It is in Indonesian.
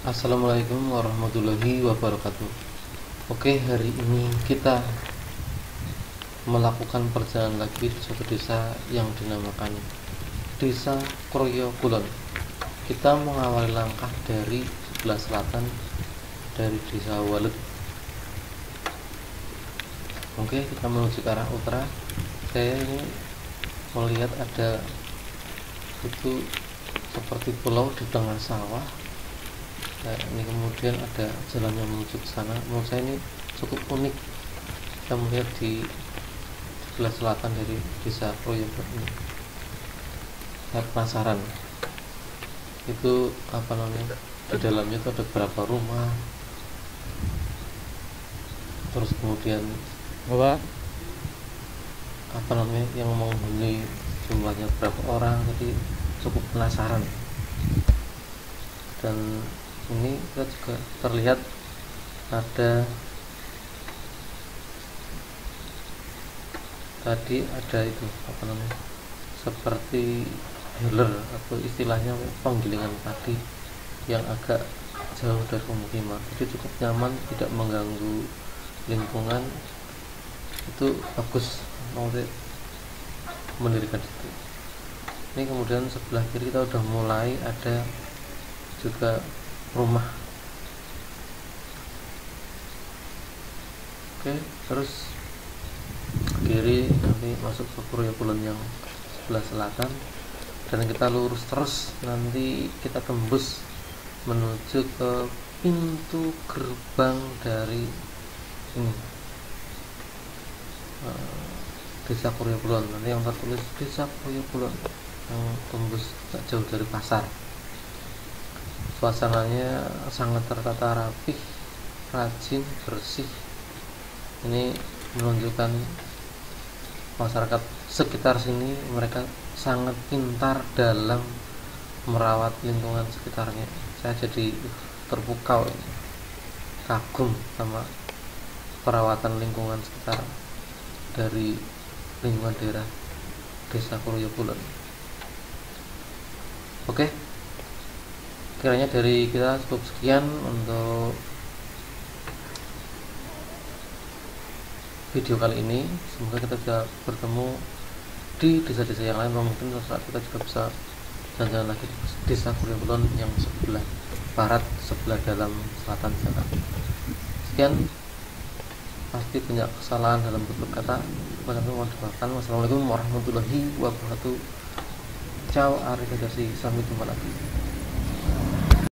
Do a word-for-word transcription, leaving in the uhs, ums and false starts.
Assalamualaikum warahmatullahi wabarakatuh. Oke, hari ini kita melakukan perjalanan lagi di suatu desa yang dinamakan Desa Kroyo Kulon. Kita mengawali langkah dari sebelah selatan dari Desa Walet. Oke, kita menuju ke arah utara. Saya ini melihat ada itu seperti pulau di tengah sawah. Nah, ini kemudian ada jalan yang menuju ke sana. Menurut saya ini cukup unik. Kita melihat di sebelah selatan dari Desa Kroyo ini. Saya penasaran. Itu apa namanya? Di dalamnya itu ada berapa rumah? Terus kemudian Apa? apa namanya yang menghuni jumlahnya berapa orang? Jadi cukup penasaran. Dan ini kita juga terlihat ada tadi ada itu apa namanya seperti healer atau istilahnya penggilingan padi yang agak jauh dari pemukiman, jadi cukup nyaman, tidak mengganggu lingkungan. Itu bagus mau mendirikan situ. Ini kemudian sebelah kiri kita udah mulai ada juga rumah. Oke, terus kiri nanti masuk ke Kroyo Kulon yang sebelah selatan, dan kita lurus terus nanti kita tembus menuju ke pintu gerbang dari ini uh, Desa Kroyo Kulon. Nanti yang tertulis Desa Kroyo Kulon yang tembus tak jauh dari pasar. Suasananya sangat tertata rapih, rajin, bersih. Ini menunjukkan masyarakat sekitar sini mereka sangat pintar dalam merawat lingkungan sekitarnya. Saya jadi terpukau, kagum sama perawatan lingkungan sekitar dari lingkungan daerah Desa Kroyo Kulon. Oke, kiranya dari kita cukup sekian untuk video kali ini. Semoga kita bisa bertemu di desa-desa yang lain, mungkin suatu saat kita juga bisa jalan-jalan lagi di Desa Kroyo Kulon yang sebelah barat, sebelah dalam selatan sana. Sekian, pasti banyak kesalahan dalam tutur kata, banyak mohon dimaafkan. Wassalamualaikum warahmatullahi wabarakatuh. Ciao, arigatou, sampai jumpa lagi.